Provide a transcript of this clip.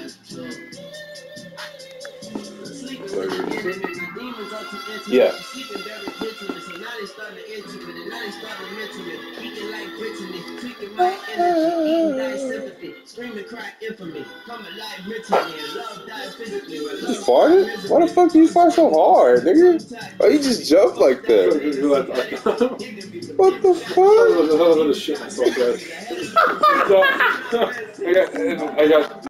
Yeah. You farted? Why the fuck do you fart so hard, nigga? Why you just jump like that? What the fuck? I shit myself, guys. I got